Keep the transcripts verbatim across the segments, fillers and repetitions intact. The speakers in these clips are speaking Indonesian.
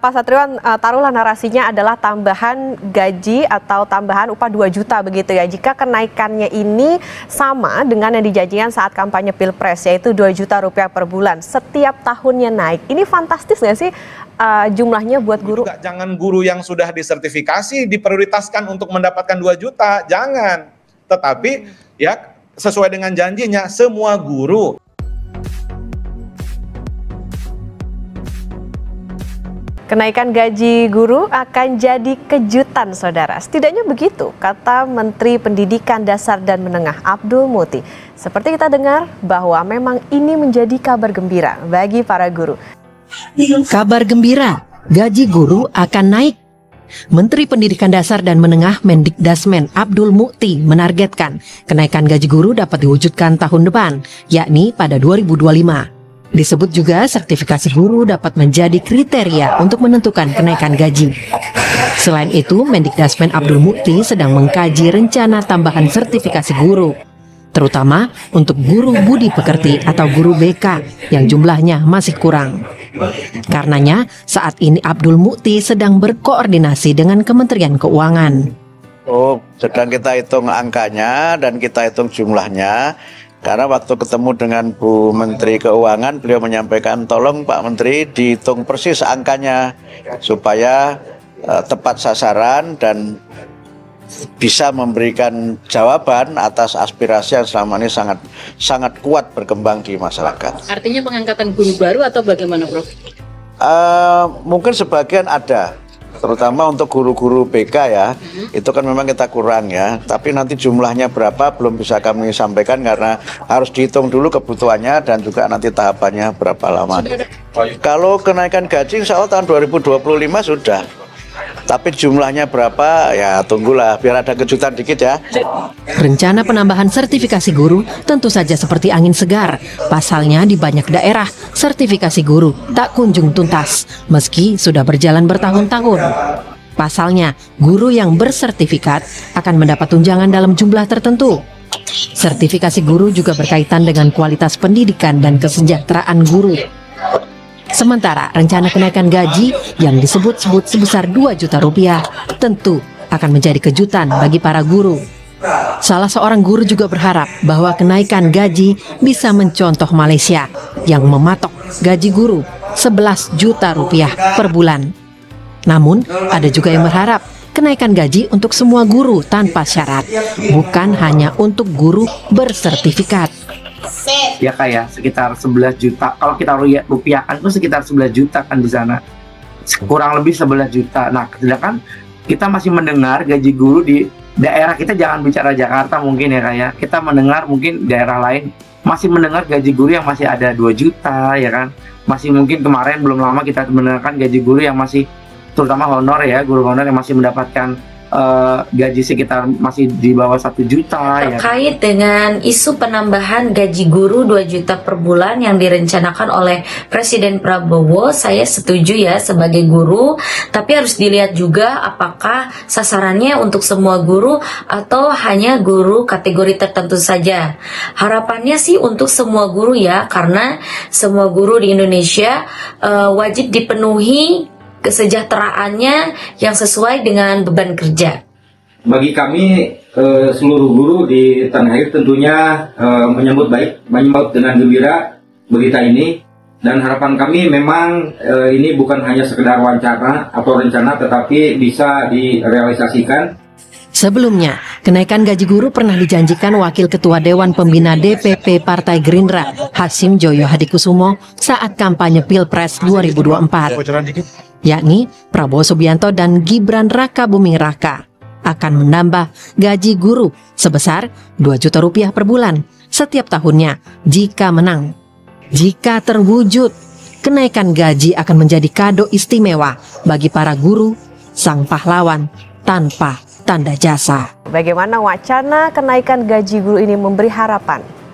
Pak Satriwan, uh, taruhlah narasinya adalah tambahan gaji atau tambahan upah dua juta begitu ya. Jika kenaikannya ini sama dengan yang dijanjikan saat kampanye Pilpres, yaitu dua juta rupiah per bulan, setiap tahunnya naik. Ini fantastis nggak sih uh, jumlahnya buat guru? Juga jangan guru yang sudah disertifikasi diprioritaskan untuk mendapatkan dua juta, jangan. Tetapi ya sesuai dengan janjinya semua guru. Kenaikan gaji guru akan jadi kejutan, saudara. Setidaknya begitu, kata Menteri Pendidikan Dasar dan Menengah Abdul Muti. Seperti kita dengar bahwa memang ini menjadi kabar gembira bagi para guru. Kabar gembira, gaji guru akan naik. Menteri Pendidikan Dasar dan Menengah Mendikdasmen Abdul Muti menargetkan kenaikan gaji guru dapat diwujudkan tahun depan, yakni pada dua ribu dua puluh lima. Disebut juga sertifikasi guru dapat menjadi kriteria untuk menentukan kenaikan gaji. Selain itu, Mendikdasmen Abdul Muti sedang mengkaji rencana tambahan sertifikasi guru, terutama untuk guru budi pekerti atau guru B K yang jumlahnya masih kurang. Karenanya, saat ini Abdul Muti sedang berkoordinasi dengan Kementerian Keuangan. Oh, sedang kita hitung angkanya dan kita hitung jumlahnya. Karena waktu ketemu dengan Bu Menteri Keuangan, beliau menyampaikan tolong Pak Menteri dihitung persis angkanya supaya uh, tepat sasaran dan bisa memberikan jawaban atas aspirasi yang selama ini sangat sangat kuat berkembang di masyarakat. Artinya pengangkatan guru baru atau bagaimana, Prof? Uh, mungkin sebagian ada. Terutama untuk guru-guru B K ya, hmm. itu kan memang kita kurang ya. Tapi nanti jumlahnya berapa belum bisa kami sampaikan karena harus dihitung dulu kebutuhannya dan juga nanti tahapannya berapa lama. Kalau kenaikan gaji insya Allah tahun dua ribu dua puluh lima sudah. Tapi jumlahnya berapa ya tunggulah biar ada kejutan dikit ya. Rencana penambahan sertifikasi guru tentu saja seperti angin segar. Pasalnya di banyak daerah sertifikasi guru tak kunjung tuntas meski sudah berjalan bertahun-tahun. Pasalnya guru yang bersertifikat akan mendapat tunjangan dalam jumlah tertentu. Sertifikasi guru juga berkaitan dengan kualitas pendidikan dan kesejahteraan guru. Sementara rencana kenaikan gaji yang disebut-sebut sebesar dua juta rupiah tentu akan menjadi kejutan bagi para guru. Salah seorang guru juga berharap bahwa kenaikan gaji bisa mencontoh Malaysia yang mematok gaji guru sebelas juta rupiah per bulan. Namun ada juga yang berharap kenaikan gaji untuk semua guru tanpa syarat, bukan hanya untuk guru bersertifikat. Ya kayak sekitar sebelas juta. Kalau kita rupiahkan itu sekitar sebelas juta kan di sana. Kurang lebih sebelas juta. Nah, sedangkan kita masih mendengar gaji guru di daerah kita, jangan bicara Jakarta mungkin ya kayak. Kita mendengar mungkin daerah lain masih mendengar gaji guru yang masih ada dua juta ya kan. Masih mungkin kemarin belum lama kita mendengarkan gaji guru yang masih terutama honor ya, guru honor yang masih mendapatkan Uh, gaji sekitar masih di bawah satu juta. Terkait ya. Dengan isu penambahan gaji guru dua juta per bulan yang direncanakan oleh Presiden Prabowo, saya setuju ya sebagai guru, tapi harus dilihat juga apakah sasarannya untuk semua guru atau hanya guru kategori tertentu saja. Harapannya sih untuk semua guru ya, karena semua guru di Indonesia uh, wajib dipenuhi kesejahteraannya yang sesuai dengan beban kerja. Bagi kami eh, seluruh guru di tanah air tentunya eh, menyambut baik, menyambut dengan gembira berita ini, dan harapan kami memang eh, ini bukan hanya sekedar wacana atau rencana, tetapi bisa direalisasikan. Sebelumnya, kenaikan gaji guru pernah dijanjikan Wakil Ketua Dewan Pembina D P P Partai Gerindra, Hasim Joyo Hadikusumo, saat kampanye Pilpres dua ribu dua puluh empat. Yakni Prabowo Subianto dan Gibran Raka Buming Raka akan menambah gaji guru sebesar dua juta rupiah per bulan setiap tahunnya jika menang. Jika terwujud, kenaikan gaji akan menjadi kado istimewa bagi para guru, sang pahlawan tanpa tanda jasa. Bagaimana wacana kenaikan gaji guru ini memberi harapan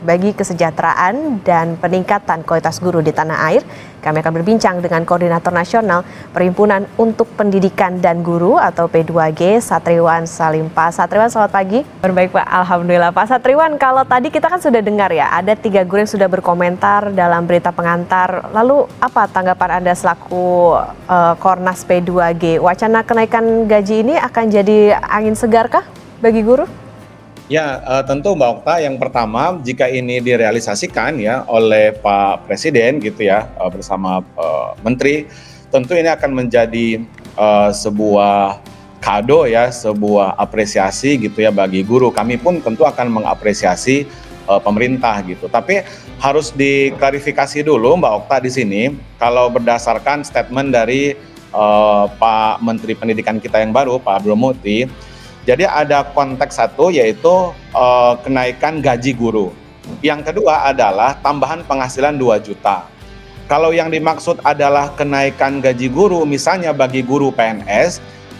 bagi kesejahteraan dan peningkatan kualitas guru di tanah air. Kami akan berbincang dengan Koordinator Nasional Perhimpunan untuk Pendidikan dan Guru atau P dua G, Satriwan Salim. Pak Satriwan, selamat pagi. Baik Pak, Alhamdulillah. Pak Satriwan, kalau tadi kita kan sudah dengar ya, ada tiga guru yang sudah berkomentar dalam berita pengantar. Lalu apa tanggapan Anda selaku uh, Kornas P dua G? Wacana kenaikan gaji ini akan jadi angin segarkah bagi guru? Ya, uh, tentu Mbak Okta, yang pertama jika ini direalisasikan ya oleh Pak Presiden gitu ya uh, bersama uh, Menteri, tentu ini akan menjadi uh, sebuah kado ya, sebuah apresiasi gitu ya bagi guru. Kami pun tentu akan mengapresiasi uh, pemerintah gitu. Tapi harus diklarifikasi dulu Mbak Okta di sini, kalau berdasarkan statement dari uh, Pak Menteri Pendidikan kita yang baru, Pak Abdul Muti. Jadi ada konteks satu yaitu uh, kenaikan gaji guru. Yang kedua adalah tambahan penghasilan dua juta. Kalau yang dimaksud adalah kenaikan gaji guru, misalnya bagi guru P N S,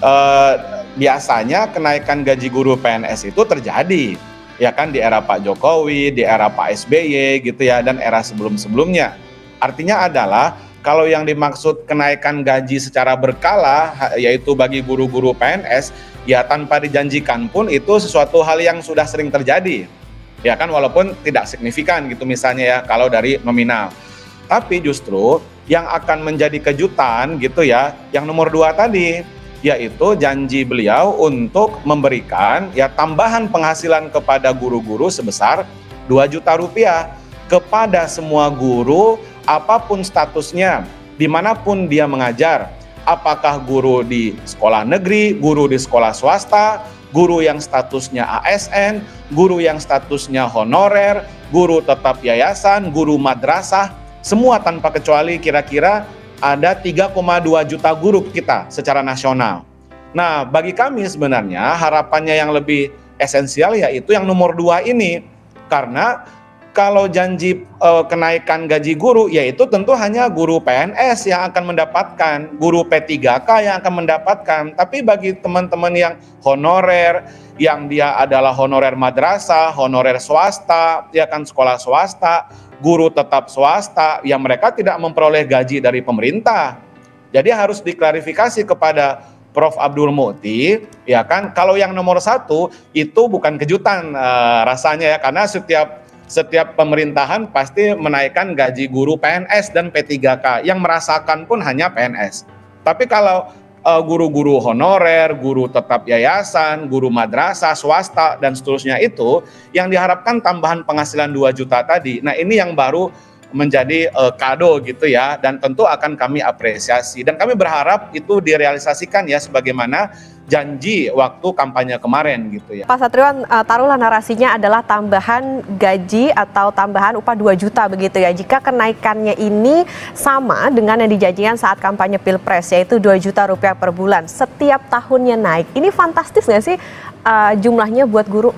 uh, biasanya kenaikan gaji guru P N S itu terjadi, ya kan, di era Pak Jokowi, di era Pak S B Y gitu ya, dan era sebelum-sebelumnya. Artinya adalah kalau yang dimaksud kenaikan gaji secara berkala, yaitu bagi guru-guru P N S, ya tanpa dijanjikan pun itu sesuatu hal yang sudah sering terjadi, ya kan, walaupun tidak signifikan gitu misalnya ya kalau dari nominal. Tapi justru yang akan menjadi kejutan gitu ya, yang nomor dua tadi, yaitu janji beliau untuk memberikan ya tambahan penghasilan kepada guru-guru sebesar dua juta rupiah kepada semua guru apapun statusnya, dimanapun dia mengajar. Apakah guru di sekolah negeri, guru di sekolah swasta, guru yang statusnya A S N, guru yang statusnya honorer, guru tetap yayasan, guru madrasah, semua tanpa kecuali kira-kira ada tiga koma dua juta guru kita secara nasional. Nah, bagi kami sebenarnya harapannya yang lebih esensial yaitu yang nomor dua ini, karena kalau janji uh, kenaikan gaji guru, yaitu tentu hanya guru P N S yang akan mendapatkan, guru P tiga K yang akan mendapatkan. Tapi bagi teman-teman yang honorer, yang dia adalah honorer madrasah, honorer swasta, ya kan, sekolah swasta, guru tetap swasta, yang mereka tidak memperoleh gaji dari pemerintah. Jadi harus diklarifikasi kepada Prof Abdul Muti, ya kan, kalau yang nomor satu itu bukan kejutan uh, rasanya ya, karena setiap Setiap pemerintahan pasti menaikkan gaji guru P N S dan P tiga K, yang merasakan pun hanya P N S. Tapi kalau uh, guru-guru honorer, guru tetap yayasan, guru madrasah, swasta, dan seterusnya itu, yang diharapkan tambahan penghasilan dua juta tadi. Nah, ini yang baru menjadi uh, kado gitu ya, dan tentu akan kami apresiasi. Dan kami berharap itu direalisasikan ya sebagaimana janji waktu kampanye kemarin gitu ya. Pak Satriwan, uh, taruhlah narasinya adalah tambahan gaji atau tambahan upah dua juta begitu ya. Jika kenaikannya ini sama dengan yang dijanjikan saat kampanye Pilpres, yaitu dua juta rupiah per bulan, setiap tahunnya naik. Ini fantastis nggak sih uh, jumlahnya buat guru?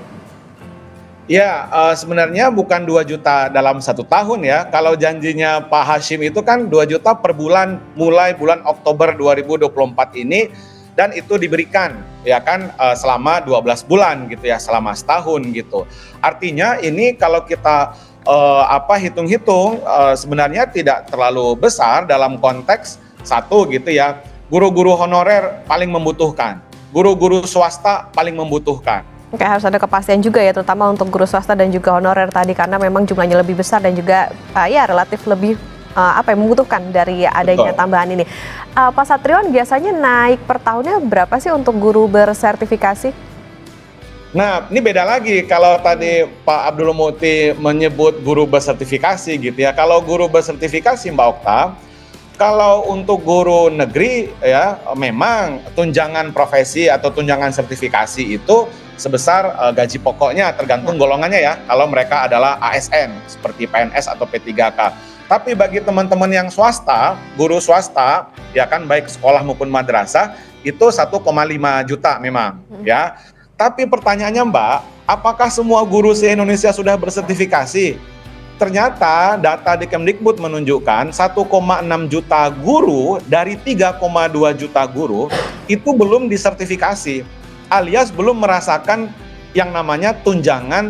Ya, uh, sebenarnya bukan dua juta dalam satu tahun ya. Kalau janjinya Pak Hashim itu kan dua juta per bulan mulai bulan Oktober dua ribu dua puluh empat ini, dan itu diberikan ya kan uh, selama dua belas bulan gitu ya, selama setahun gitu. Artinya ini kalau kita uh, apa hitung-hitung uh, sebenarnya tidak terlalu besar dalam konteks satu gitu ya. Guru-guru honorer paling membutuhkan, guru-guru swasta paling membutuhkan. Oke, harus ada kepastian juga ya, terutama untuk guru swasta dan juga honorer tadi, karena memang jumlahnya lebih besar dan juga uh, ya relatif lebih uh, apa ya, membutuhkan dari adanya Betul. tambahan ini. Uh, Pak Satriwan, biasanya naik per tahunnya berapa sih untuk guru bersertifikasi? Nah, ini beda lagi kalau tadi Pak Abdul Muti menyebut guru bersertifikasi gitu ya. Kalau guru bersertifikasi Mbak Okta, kalau untuk guru negeri ya memang tunjangan profesi atau tunjangan sertifikasi itu sebesar uh, gaji pokoknya tergantung golongannya ya. Kalau mereka adalah A S N seperti P N S atau P tiga K. Tapi bagi teman-teman yang swasta, guru swasta ya kan, baik sekolah maupun madrasah, itu satu koma lima juta memang hmm. ya. Tapi pertanyaannya Mbak, apakah semua guru se-Indonesia sudah bersertifikasi? Ternyata data di Kemdikbud menunjukkan satu koma enam juta guru dari tiga koma dua juta guru itu belum disertifikasi, alias belum merasakan yang namanya tunjangan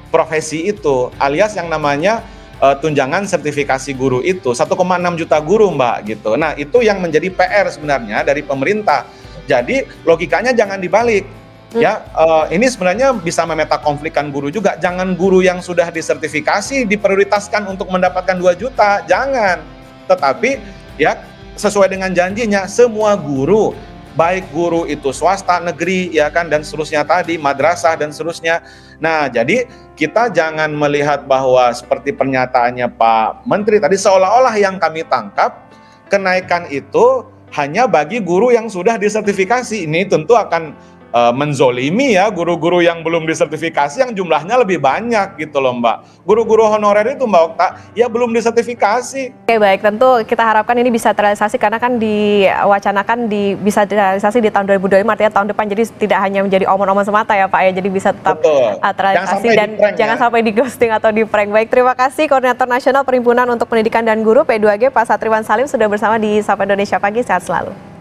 profesi itu, alias yang namanya uh, tunjangan sertifikasi guru itu satu koma enam juta guru, Mbak, gitu. Nah, itu yang menjadi P R sebenarnya dari pemerintah. Jadi logikanya jangan dibalik. Hmm. Ya, uh, ini sebenarnya bisa memeta konflikkan guru juga. Jangan guru yang sudah disertifikasi diprioritaskan untuk mendapatkan dua juta, jangan. Tetapi ya sesuai dengan janjinya semua guru, baik guru itu swasta, negeri, ya kan, dan seterusnya tadi, madrasah dan seterusnya. Nah, jadi kita jangan melihat bahwa seperti pernyataannya Pak Menteri tadi seolah-olah yang kami tangkap kenaikan itu hanya bagi guru yang sudah disertifikasi. Ini tentu akan Uh, menzolimi ya guru-guru yang belum disertifikasi yang jumlahnya lebih banyak gitu loh, Mbak. Guru-guru honorer itu, Mbak Okta, ya belum disertifikasi. Oke, baik, tentu kita harapkan ini bisa terrealisasi karena kan diwacanakan di bisa terrealisasi di tahun dua ribu dua puluh lima, artinya tahun depan, jadi tidak hanya menjadi omong-omong semata ya Pak ya, jadi bisa tetap uh, terrealisasi dan jangan ya. sampai di ghosting atau di prank. Baik, terima kasih Koordinator Nasional Perhimpunan untuk Pendidikan dan Guru P dua G Pak Satriwan Salim sudah bersama di Sapa Indonesia Pagi, sehat selalu.